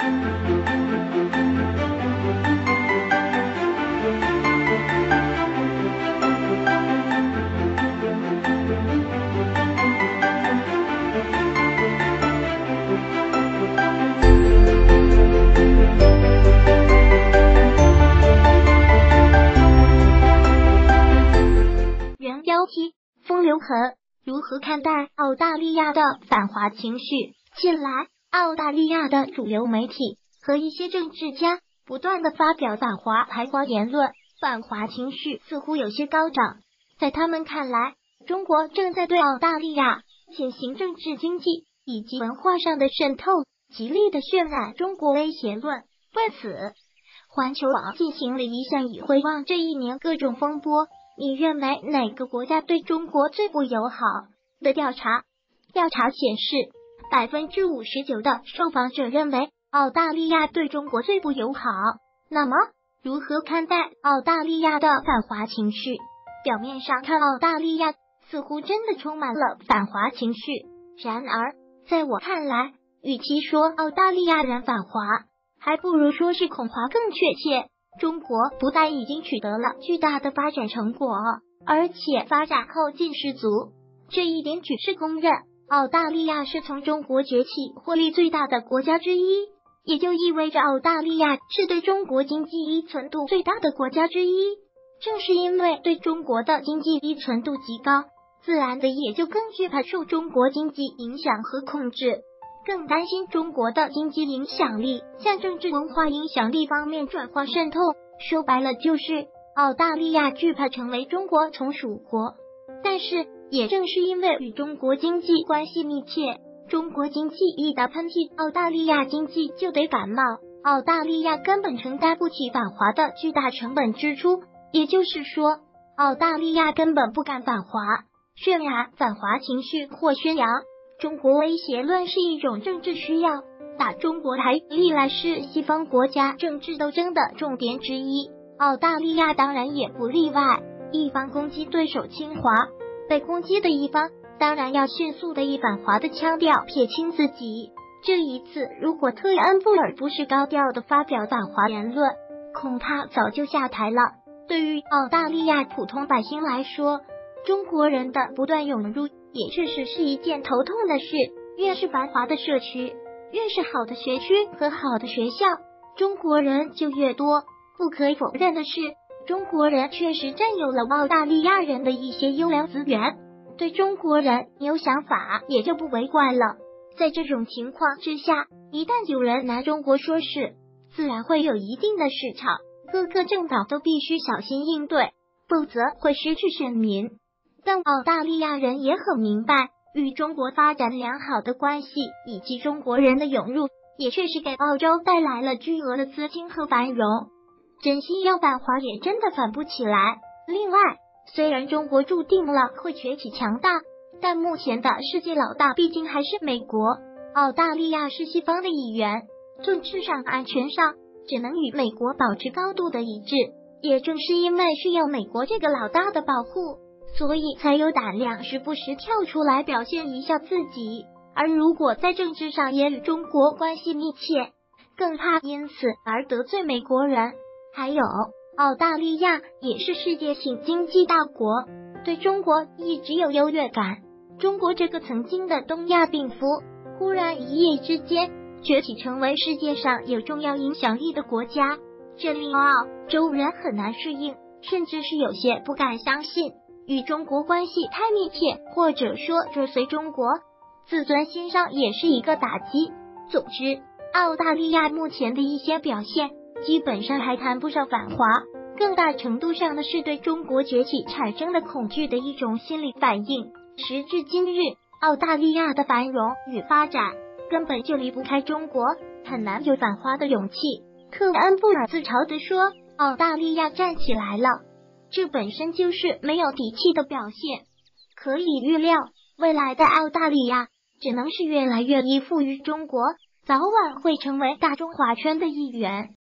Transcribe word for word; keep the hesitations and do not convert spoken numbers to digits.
原标题：风流痕，如何看待澳大利亚的反华情绪？近来，澳大利亚的主流媒体和一些政治家不断的发表反华排华言论，反华情绪似乎有些高涨。在他们看来，中国正在对澳大利亚进行政治、经济以及文化上的渗透，极力的渲染中国威胁论。为此，环球网进行了一项以回望这一年各种风波，你认为哪个国家对中国最不友好的调查？调查显示，百分之五十九的受访者认为澳大利亚对中国最不友好。那么，如何看待澳大利亚的反华情绪？表面上看，澳大利亚似乎真的充满了反华情绪。然而，在我看来，与其说澳大利亚人反华，还不如说是恐华更确切。中国不但已经取得了巨大的发展成果，而且发展后劲十足，这一点举世公认。澳大利亚是从中国崛起获利最大的国家之一，也就意味着澳大利亚是对中国经济依存度最大的国家之一。正是因为对中国的经济依存度极高，自然的也就更惧怕受中国经济影响和控制，更担心中国的经济影响力向政治文化影响力方面转化渗透。说白了，就是澳大利亚惧怕成为中国从属国。但是也正是因为与中国经济关系密切，中国经济一打喷嚏，澳大利亚经济就得感冒。澳大利亚根本承担不起反华的巨大成本支出，也就是说，澳大利亚根本不敢反华。渲染反华情绪或宣扬中国威胁论是一种政治需要，打中国牌历来是西方国家政治斗争的重点之一，澳大利亚当然也不例外。一方攻击对手侵华，被攻击的一方当然要迅速的以反华的腔调撇清自己。这一次，如果特恩布尔不是高调的发表反华言论，恐怕早就下台了。对于澳大利亚普通百姓来说，中国人的不断涌入也确实是一件头痛的事。越是繁华的社区，越是好的学区和好的学校，中国人就越多。不可否认的是，中国人确实占有了澳大利亚人的一些优良资源，对中国人有想法也就不为怪了。在这种情况之下，一旦有人拿中国说事，自然会有一定的市场，各个政党都必须小心应对，否则会失去选民。但澳大利亚人也很明白，与中国发展良好的关系以及中国人的涌入，也确实给澳洲带来了巨额的资金和繁荣。真心要反华也真的反不起来。另外，虽然中国注定了会崛起强大，但目前的世界老大毕竟还是美国，澳大利亚是西方的一员，政治上、安全上只能与美国保持高度的一致。也正是因为需要美国这个老大的保护，所以才有胆量时不时跳出来表现一下自己。而如果在政治上也与中国关系密切，更怕因此而得罪美国人。还有，澳大利亚也是世界性经济大国，对中国一直有优越感。中国这个曾经的东亚病夫，忽然一夜之间崛起成为世界上有重要影响力的国家，这令澳洲人很难适应，甚至是有些不敢相信。与中国关系太密切，或者说追随中国，自尊心上也是一个打击。总之，澳大利亚目前的一些表现基本上还谈不上反华，更大程度上的是对中国崛起产生的恐惧的一种心理反应。时至今日，澳大利亚的繁荣与发展根本就离不开中国，很难有反华的勇气。特恩布尔自嘲地说，澳大利亚站起来了，这本身就是没有底气的表现。可以预料，未来的澳大利亚只能是越来越依附于中国，早晚会成为大中华圈的一员。